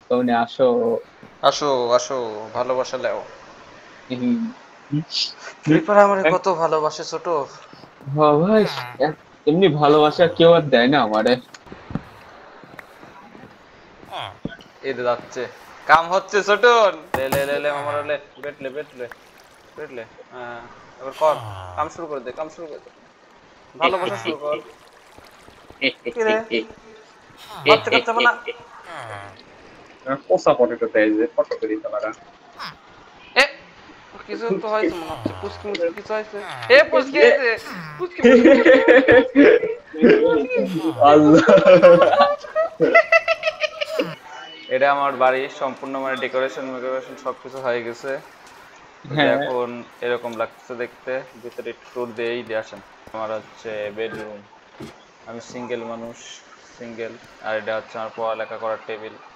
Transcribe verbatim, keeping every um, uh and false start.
তোমরা আসো। আসো আসো, ভালোবাসা দাও। হুম। ফ্রি ফায়ার আমারে কত ভালোবাসে ছোট। হ্যাঁ ভাই, এ- এমনি ভালোবাসা কেউ আর দেয় না আমারে। এই যে যাচ্ছে, কাম হচ্ছে ছোট। লে লে লে লে আমার লে, বেটলে বেটলে বেটলে। হ্যাঁ, এবার কর, কাম শুরু করে দে, কাম শুরু করে দে, ভালোবাসা শুরু কর। কি রে, বাচ্চা কাচ্চা বানা। পোষা পটেটো দেয় যে ফটো করি তারা। এ, কিছু তো হয়েছে মনে হচ্ছে, পুচকি মুচকি কিছু হয়েছে। এ পুচকি হয়েছে, পুচকি পুচকি পুচকি পুচকি পুচকি। আল্লাহ। এটা আমার বাড়ি সম্পূর্ণ, মানে ডেকোরেশন মেকোরেশন সবকিছু হয়ে গেছে। ওই যে হ্যাঁ। এখন এরকম লাগতেছে দেখতে। ভিতরে একটু ট্যুর দিয়েই দিয়ে আসেন। আমার হচ্ছে বেডরুম, আমি সিঙ্গেল মানুষ, সিঙ্গেল। আর এটা হচ্ছে আমার পড়ালেখা করার টেবিল।